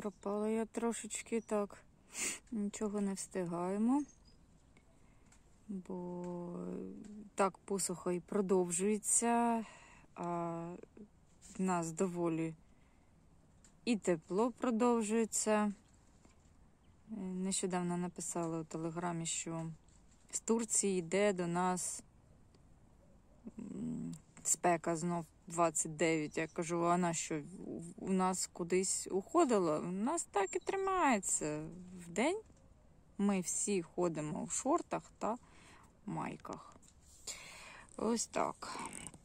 пропала я трошечки так. Нічого не встигаємо. Бо так посуха і продовжується. А в нас доволі і тепло продовжується. Нещодавно написали у Телеграмі, що з Турції йде до нас спека знов 29. Я кажу, а вона що, у нас кудись уходила? У нас так і тримається. Вдень ми всі ходимо в шортах та майках. Ось так.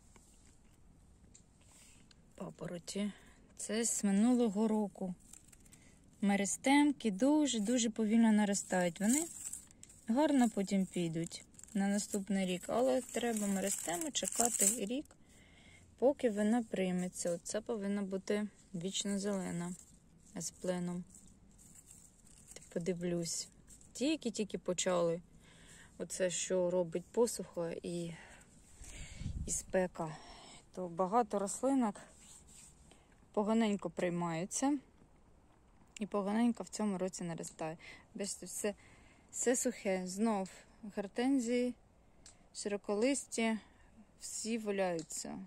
Папороті. Це з минулого року. Меристемки дуже-дуже повільно наростають. Вони гарно потім підуть на наступний рік. Але треба меристему чекати рік, поки вона прийметься. Оце повинна бути вічно зелена з пленом. Подивлюсь. Тільки почали. Оце, що робить посуха і спека. То багато рослинок поганенько приймаються. І поганенько в цьому році наростає. Бачите, все сухе. Знов гортензії, широколисті, всі валяються.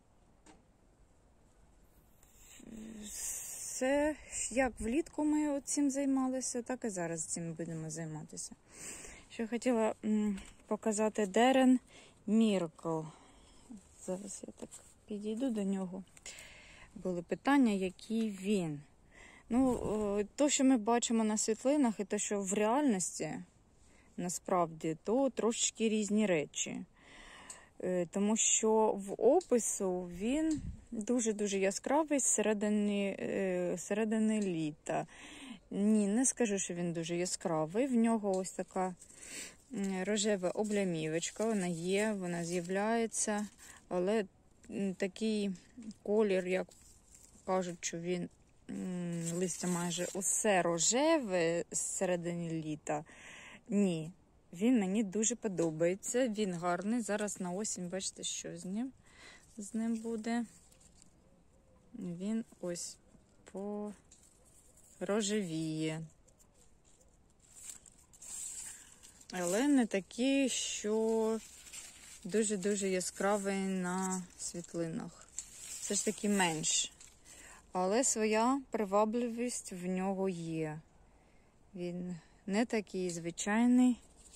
Все, як влітку ми цим займалися, так і зараз цим будемо займатися. Що хотіла показати Дерен Міракл. Зараз я так підійду до нього. Були питання, який він. Ну, то, що ми бачимо на світлинах, і те, що в реальності, насправді, то трошечки різні речі. Тому що в опису він дуже-дуже яскравий з середини літа. Ні, не скажу, що він дуже яскравий. В нього ось така рожева облямівочка, вона є, вона з'являється, але такий колір, як кажуть, що він листя майже усе рожеве з середини літа. Ні, він мені дуже подобається, він гарний. Зараз на осінь, бачите, що з ним буде. Він ось порожевіє. Але не такий, що дуже-дуже яскравий на світлинах. Все ж таки менш. Але своя привабливість в нього є. Він не такий звичайний,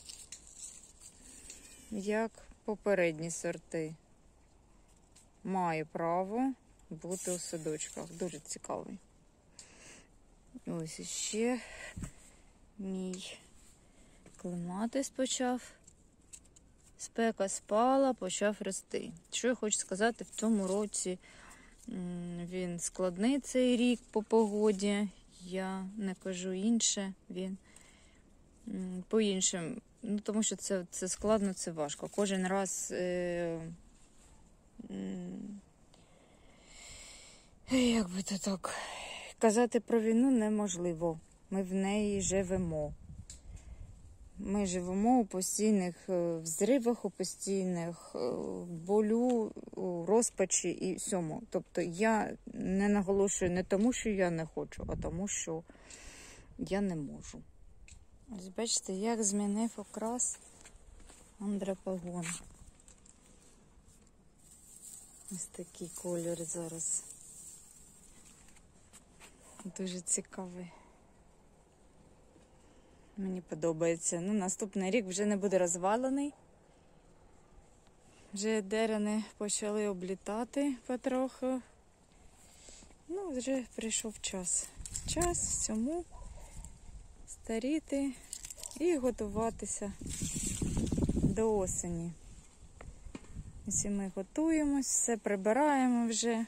як попередні сорти. Має право бути у садочках. Дуже цікавий. Ось іще мій клематис почав. Спека спала, почав рости. Що я хочу сказати, в цьому році він складний цей рік по погоді. Я не кажу інше, він по-іншому. Ну, тому що це складно, це важко. Кожен раз як би то так казати про війну неможливо. Ми в неї живемо. Ми живемо у постійних взривах, у постійних болю, у розпачі і всьому. Тобто я не наголошую не тому, що я не хочу, а тому, що я не можу. Ось бачите, як змінив окрас андрапагон. Ось такий колір зараз. Дуже цікавий. Мені подобається. Ну, наступний рік вже не буде розвалений. Вже дерени почали облітати потроху. Ну, вже прийшов час. Час цьому старіти і готуватися до осені. Ось ми готуємось, все прибираємо вже.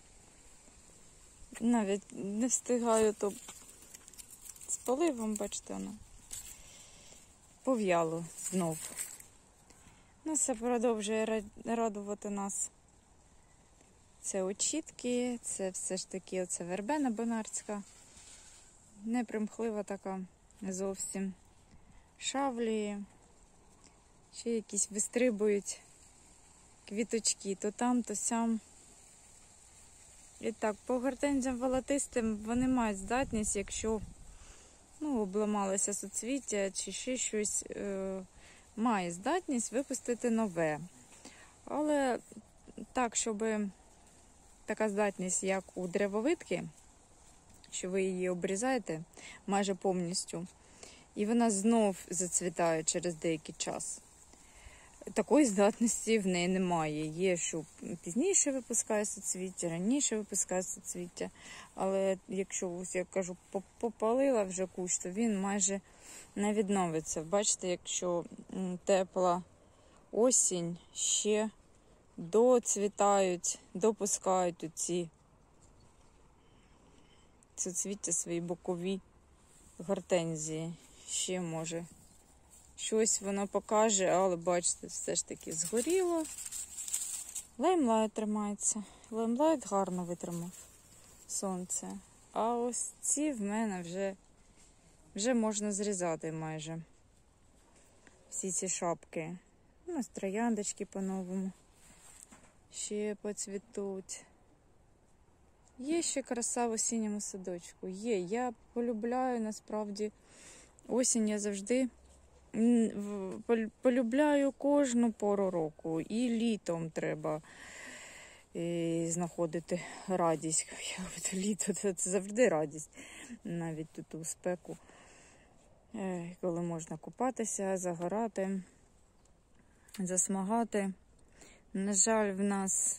Навіть не встигаю, то з поливом, бачите, воно пов'яло знов. Ну, це продовжує радувати нас. Це очітки, це все ж таки оце вербена бонарська. Непримхлива така зовсім. Шавлі. Ще якісь вистрибують квіточки. То там, то сям. І так, по гортензіям волотистим вони мають здатність, якщо обламалося суцвіття чи ще щось, має здатність випустити нове. Але так, щоб така здатність, як у древовидки, що ви її обрізаєте майже повністю, і вона знов зацвітає через деякий час. Такої здатності в неї немає. Є, що пізніше випускає суцвіття, раніше випускає суцвіття. Але якщо, ось я кажу, попалила вже кущ, то він майже не відновиться. Бачите, якщо тепла осінь, ще доцвітають, допускають оці суцвіття свої бокові гортензії. Ще може щось воно покаже, але бачите, все ж таки згоріло. Лаймлайт тримається. Лаймлайт гарно витримав сонце. А ось ці в мене вже можна зрізати майже. Всі ці шапки. Ось трояндочки по-новому ще поцвітуть. Є ще краса в осінньому садочку. Є. Я полюбляю, насправді, осінь я завжди полюбляю кожну пору року. І літом треба знаходити радість. Літо – це завжди радість. Навіть тут у спеку, коли можна купатися, загорати, засмагати. На жаль, в нас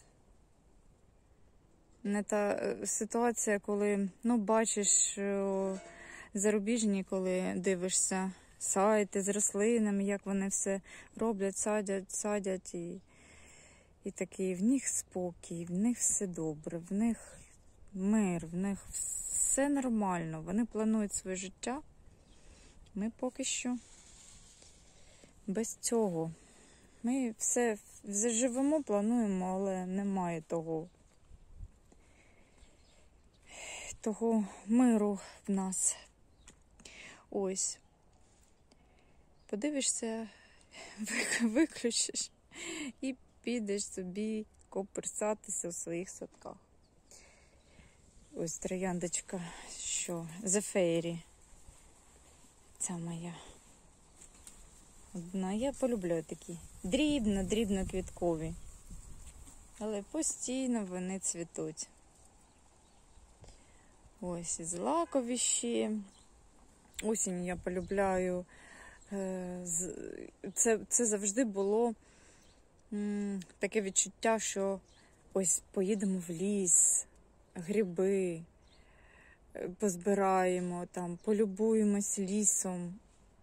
не та ситуація, коли, бачиш зарубіжні, коли дивишся сайти з рослинами, як вони все роблять, садять і такий, в них спокій, в них все добре, в них мир, в них все нормально, вони планують своє життя. Ми поки що без цього. Ми все живемо, плануємо, але немає того миру в нас. Ось. Подивишся, виключиш і підеш собі коперсатися у своїх садках. Ось трояндочка, що The Fairy. Ця моя. Одна. Я полюблю такі дрібно квіткові. Але постійно вони цвітуть. Ось і злакові ще. Осінь я полюбляю. Це завжди було таке відчуття, що ось поїдемо в ліс, гриби позбираємо, там, полюбуємось лісом,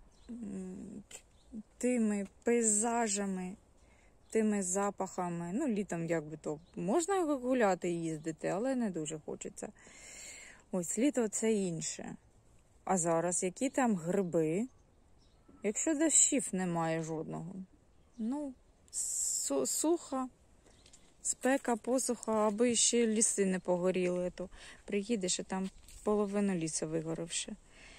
тими пейзажами, тими запахами. Літом то можна гуляти і їздити, але не дуже хочеться. Ось літо це інше. А зараз які там гриби? Якщо дощів немає жодного. Суха, спека, посуха, аби ще ліси не погоріли, то приїдеш, і там половину лісу вигоривши.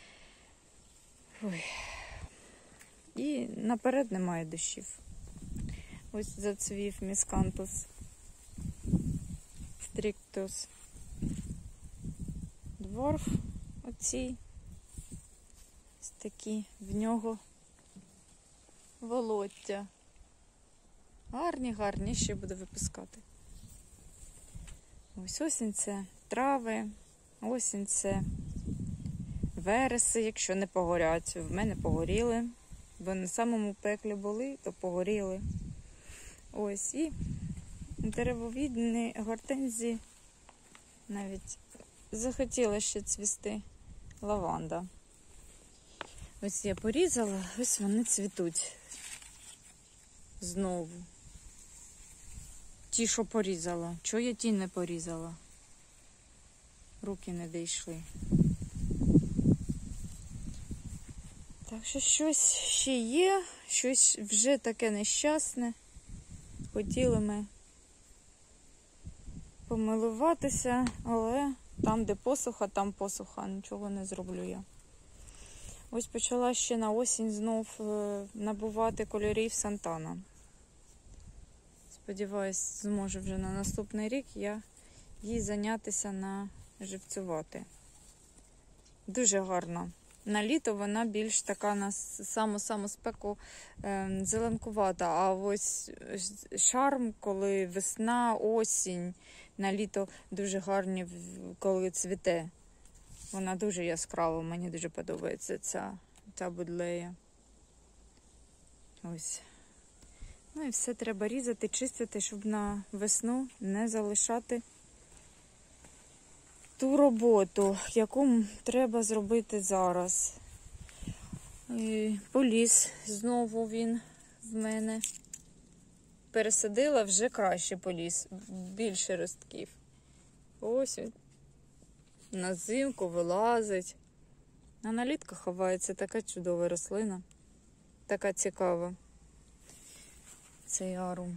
Ой. І наперед немає дощів. Ось зацвів міскантус стріктус дворф. Оці ось такі в нього волоття. Гарні, ще буду випускати. Ось осінь це трави, осінь це вереси, якщо не погорять. В мене погоріли, бо на самому пеклі були, то погоріли. Ось, і деревовідні гортензії навіть захотіла ще цвісти. Лаванда. Ось я порізала, ось вони цвітуть. Знову. Ті, що порізала. Чого я ті не порізала? Руки не дійшли. Так що щось ще є, щось вже таке нещасне. Хотіли ми помилуватися, але там, де посуха, там посуха. Нічого не зроблю я. Ось почала ще на осінь знов набувати кольорів Сантана. Сподіваюсь, зможу вже на наступний рік я їй зайнятися на живцювати. Дуже гарно. На літо вона більш така на саму спеку зеленкувата. А ось шарм, коли весна, осінь, на літо дуже гарні, коли цвіте. Вона дуже яскрава, мені дуже подобається ця будлея. Ось. Ну і все треба різати, чистити, щоб на весну не залишати ту роботу, яку треба зробити зараз. І поліз знову він в мене. Пересадила, вже краще поліз, більше ростків. Ось він. На зимку вилазить. А на літку ховається така чудова рослина. Така цікава. Цей арум.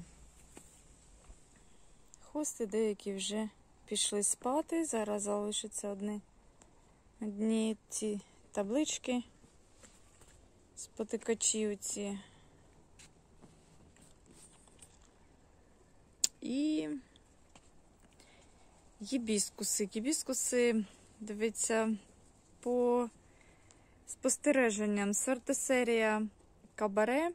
Хости деякі вже пішли спати. Зараз залишаться одні ці таблички. Спотикачі оці. І гібіскуси. Гібіскуси, дивіться, по спостереженням. Сортосерія кабаре.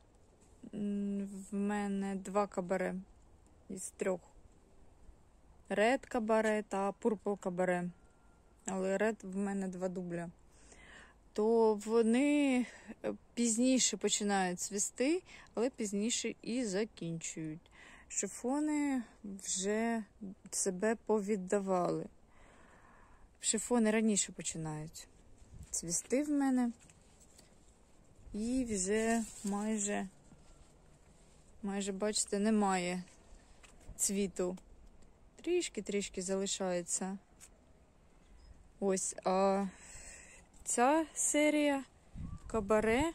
В мене 2 кабаре із 3. Ред кабаре та пурпл кабаре. Але ред в мене 2 дубля. То вони пізніше починають цвісти, але пізніше і закінчують. Шифони вже себе повіддавали. Шифони раніше починають цвісти в мене. І вже майже, бачите, немає цвіту. Трішки залишається. Ось, а ця серія кабаре,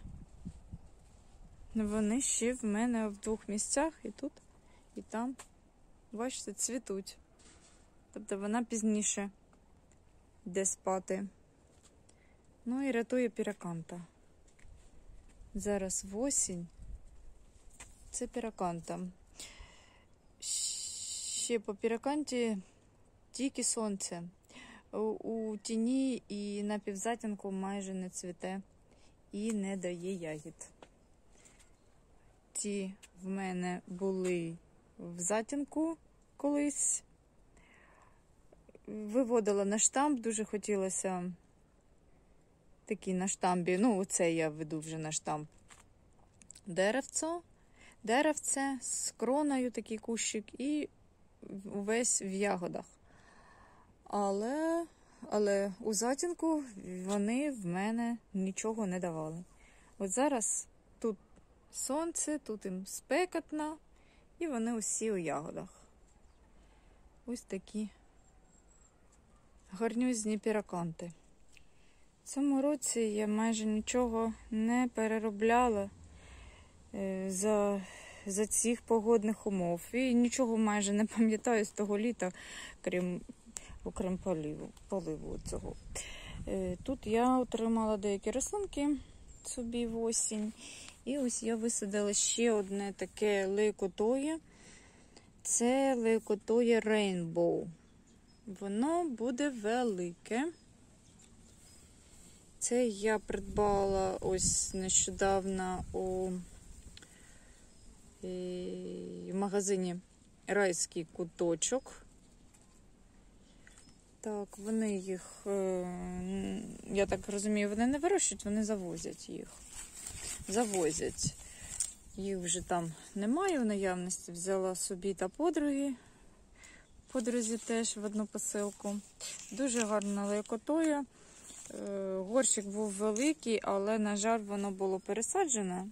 вони ще в мене в 2 місцях, і тут, і там, бачите, цвітуть. Тобто вона пізніше йде спати. Ну і рятує піраканта. Зараз осінь. Це піраканта. Ще по піраканті тільки сонце. У тіні і на півзатінку майже не цвіте і не дає ягід. Ті в мене були в затінку колись. Виводила на штамп, дуже хотілося такий на штамбі, ну оце я веду вже на штамп. Деревце з кроною, такий кущик, і увесь в ягодах. Але у затінку вони в мене нічого не давали. От зараз тут сонце, тут їм спекотно, і вони усі у ягодах. Ось такі гарнюзні піраканти. В цьому році я майже нічого не переробляла за цих погодних умов. І нічого майже не пам'ятаю з того літа, окрім поливу цього. Тут я отримала деякі рослинки собі в осінь. І ось я висадила ще одне таке лейкотоє. Це лейкотоє Rainbow. Воно буде велике. Це я придбала ось нещодавно у магазині Райський куточок. Так, вони їх, я так розумію, вони не вирощують, вони завозять їх. Їх вже там немає в наявності. Взяла собі та подрузі теж в одну посилку. Дуже гарна лейкотоя. Горщик був великий, але, на жаль, воно було пересаджено.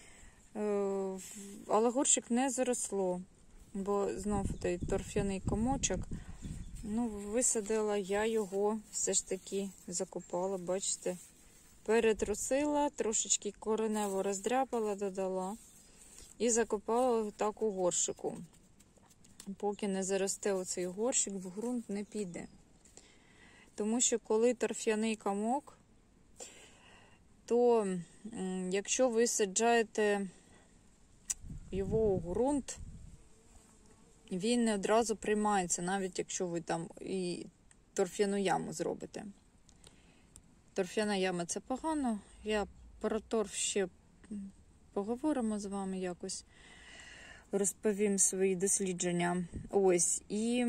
Але горщик не заросло, бо знову той торф'яний комочок. Ну, висадила я його, все ж таки закопала, бачите. Перетрусила, трошечки коренево роздряпала, додала і закопала так у горщику. Поки не заросте оцей горщик, в ґрунт не піде. Тому що коли торф'яний комок, то якщо ви саджаєте його у ґрунт, він не одразу приймається, навіть якщо ви там і торфяну яму зробите. Торфяна яма – це погано. Я про торф ще поговоримо з вами якось. Розповім свої дослідження. Ось. І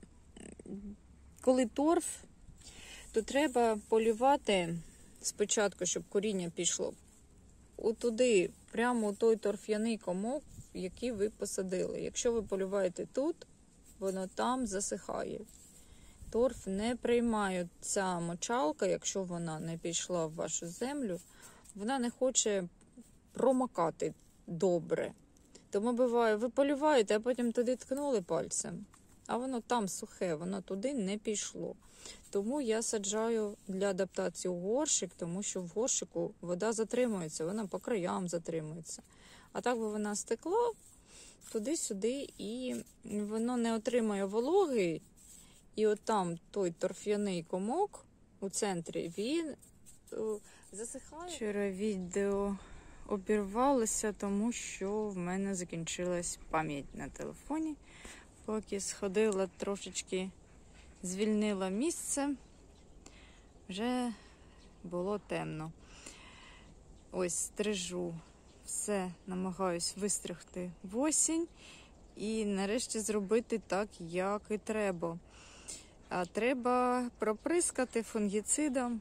коли торф, то треба полювати спочатку, щоб коріння пішло отуди, прямо у той торф'яний комок, який ви посадили. Якщо ви полюваєте тут, воно там засихає. Торф не приймає ця мочалка, якщо вона не пішла в вашу землю, вона не хоче промокати добре. Тому буває, ви полюваєте, а потім туди ткнули пальцем, а воно там сухе, воно туди не пішло. Тому я саджаю для адаптації у горщик, тому що в горщику вода затримується, вона по краям затримується. А так би вона стекла туди-сюди, і воно не отримує вологи. І от там той торф'яний комок у центрі, він засихає. Вчора відео обірвалося, тому що в мене закінчилась пам'ять на телефоні. Поки сходила трошечки, звільнила місце, вже було темно. Ось стрижу, все намагаюсь вистригти в осінь і нарешті зробити так, як і треба. А треба проприскати фунгіцидом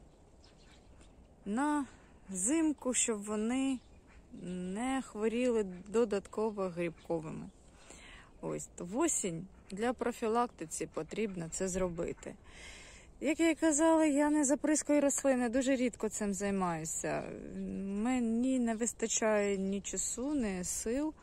на зимку, щоб вони не хворіли додатково грибковими. Ось, то в осінь для профілактиці потрібно це зробити. Як я і казала, я не заприскую рослини, дуже рідко цим займаюся. Мені не вистачає ні часу, ні сил,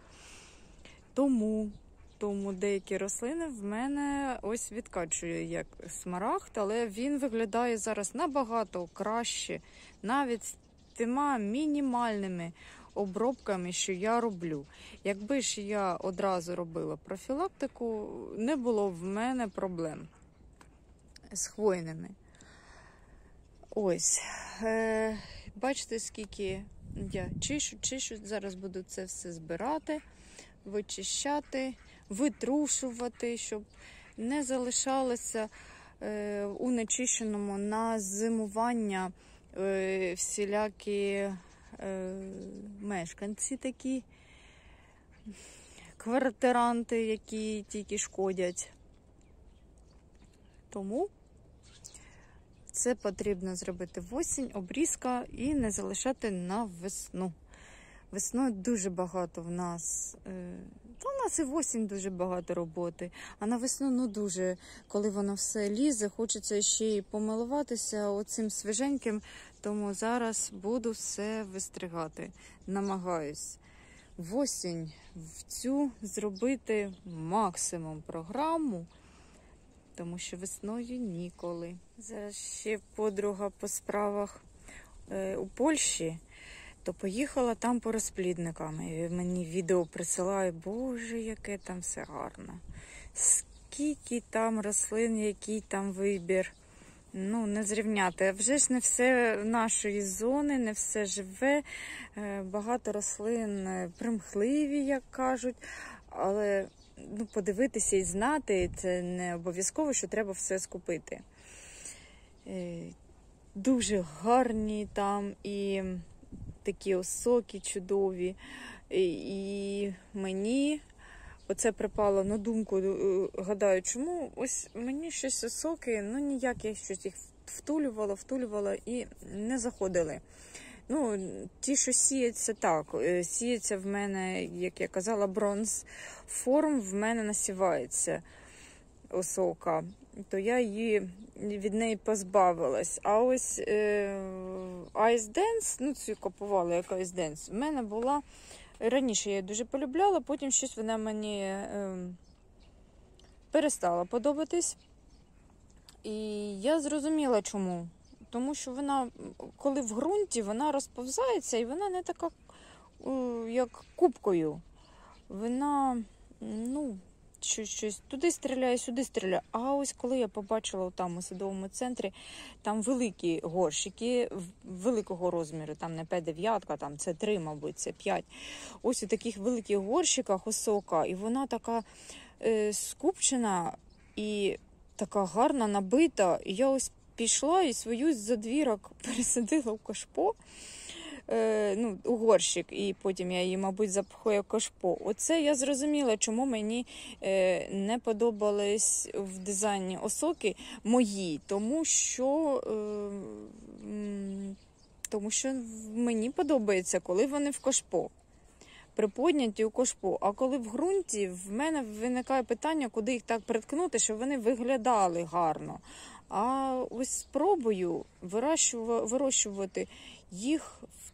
тому деякі рослини в мене ось відкачує як смарагд, але він виглядає зараз набагато краще, навіть з тими мінімальними обробками, що я роблю. Якби ж я одразу робила профілактику, не було в мене проблем з хвойними. Ось. Бачите, скільки я чишу. Зараз буду це все збирати, вичищати, витрушувати, щоб не залишалося у нечищеному на зимування всілякі мешканці такі, квартиранти, які тільки шкодять. Тому це потрібно зробити в осінь, обрізка, і не залишати на весну. Весною дуже багато в нас, у нас і в осінь дуже багато роботи, а на весну, дуже, коли воно все лізе, хочеться ще й помилуватися оцим свіженьким, тому зараз буду все вистригати. Намагаюсь в осінь в цю зробити максимум програму, тому що весною ніколи. Зараз ще подруга по справах у Польщі, то поїхала там по розплідникам. І мені відео присилає, боже, яке там все гарно. Скільки там рослин, який там вибір. Не зрівняти. А вже ж не все нашої зони, не все живе. Багато рослин примхливі, як кажуть. Але подивитися і знати, це не обов'язково, що треба все скупити. Дуже гарні там і такі осоки чудові. І мені оце припало на думку, гадаю, чому ось мені щось осоки, ніяк я щось їх втулювала і не заходили. Ті, що сіються, так, сіється в мене, як я казала, бронз форм, в мене насівається осока, то я від неї позбавилась. А ось Ice Dance, цю купувала як Ice Dance, в мене була, раніше я її дуже полюбляла, потім щось вона мені перестала подобатись. І я зрозуміла, чому. Тому що вона, коли в ґрунті, вона розповзається, і вона не така, як кубкою. Вона, щось туди стріляє, сюди стріляє. А ось коли я побачила там у садовому центрі, там великі горщики великого розміру, там не П9, там це 3, мабуть, це 5. Ось у таких великих горщиках осока, і вона така скупчена і така гарна, набита. І я ось пішла і свою за двірок пересадила в кашпо, у горщик, і потім я її, мабуть, запхую в кашпо. Оце я зрозуміла, чому мені не подобались в дизайні осоки мої, тому що мені подобається, коли вони в кашпо, приподняті у кашпо. А коли в ґрунті, в мене виникає питання, куди їх так приткнути, щоб вони виглядали гарно. А ось спробую вирощувати їх в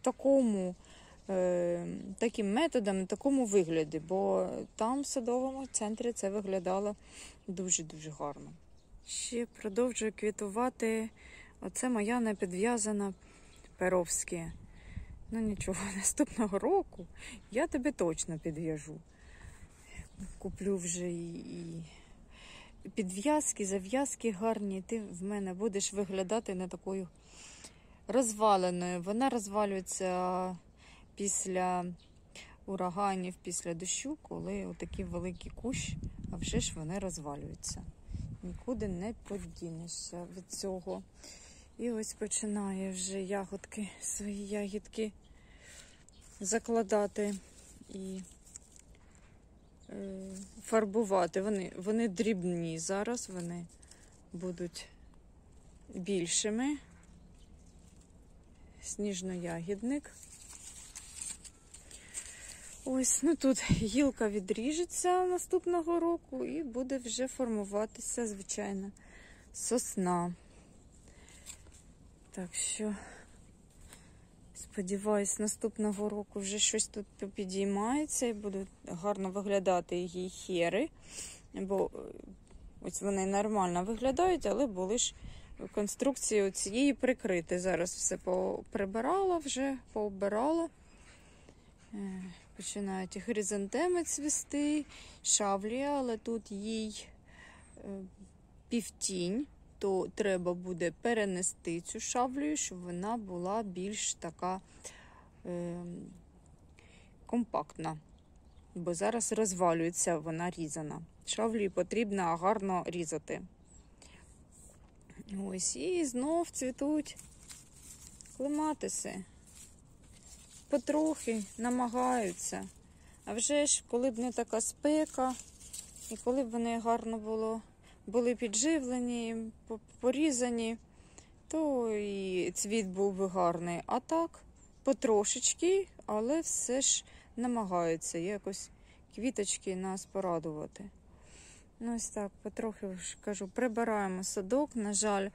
таким методом, в такому вигляді, бо там в садовому центрі це виглядало дуже-дуже гарно. Ще продовжую квітувати. Оце моя непідв'язана Перовське. Ну нічого, наступного року я тебе точно підв'яжу. Куплю вже і підв'язки, зав'язки гарні. Ти в мене будеш виглядати не такою розваленою. Вона розвалюється після ураганів, після дощу, коли отакі великі кущі, а вже ж вони розвалюються. Нікуди не подінешся від цього. І ось починає вже свої ягідки закладати і фарбувати. Вони дрібні зараз, вони будуть більшими. Сніжноягідник. Ось, тут гілка відріжеться наступного року і буде вже формуватися, звичайно, сосна. Так що, сподіваюсь, наступного року вже щось тут підіймається і будуть гарно виглядати її хери. Бо ось вони нормально виглядають, але були ж конструкції цієї прикрити. Зараз все поприбирала вже, пообирала. Починають і хризантеми цвісти, шавлія, але тут їй півтінь, то треба буде перенести цю шавлію, щоб вона була більш така компактна. Бо зараз розвалюється, вона різана. Шавлію потрібно гарно різати. Ось, і знов цвітуть клематиси. Потрохи намагаються. А вже ж, коли б не така спека, і коли б вони гарно були підживлені, порізані, то і цвіт був би гарний. А так, потрошечки, але все ж намагаються якось квіточки нас порадувати. Ось так, потрохи, кажу, прибираємо садок. На жаль,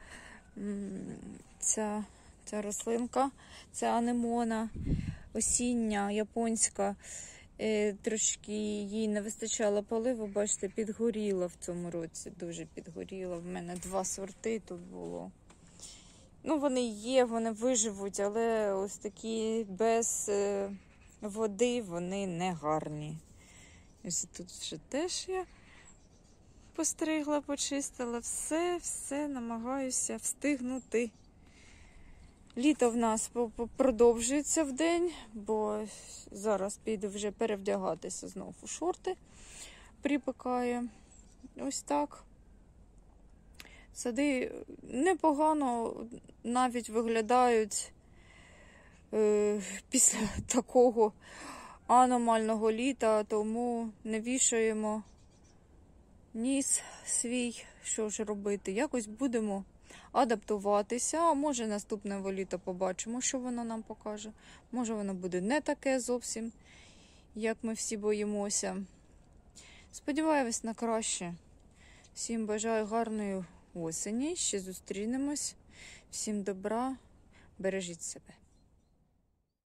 ця рослинка, ця анемона осіння, японська, трошки їй не вистачало поливу, бачите, підгоріла в цьому році, дуже підгоріла. В мене 2 сорти тут було. Вони є, вони виживуть, але ось такі без води вони не гарні. Ось тут вже теж я постригла, почистила, все намагаюся встигнути. Літо в нас продовжується вдень, бо зараз піду вже перевдягатися знову у шорти. Припекає. Ось так. Сади непогано навіть виглядають після такого аномального літа, тому не вішаємо ніс свій, що ж робити. Якось будемо адаптуватися, а може наступне літо побачимо, що воно нам покаже. Може воно буде не таке зовсім, як ми всі боїмося. Сподіваюсь на краще. Всім бажаю гарної осені, ще зустрінемось. Всім добра, бережіть себе.